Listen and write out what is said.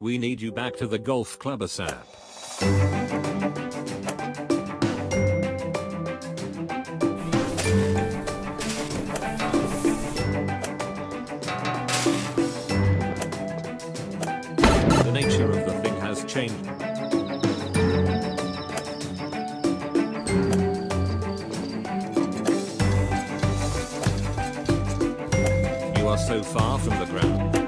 We need you back to the golf club ASAP. The nature of the thing has changed. You are so far from the ground.